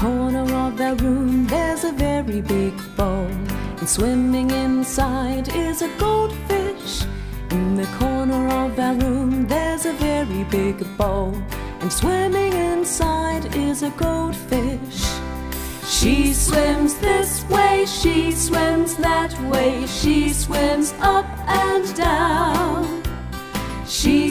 corner of their room there's a very big bowl, and swimming inside is a goldfish. In the corner of their room there's a very big bowl, and swimming inside is a goldfish. She swims this way, she swims that way, she swims up and down. She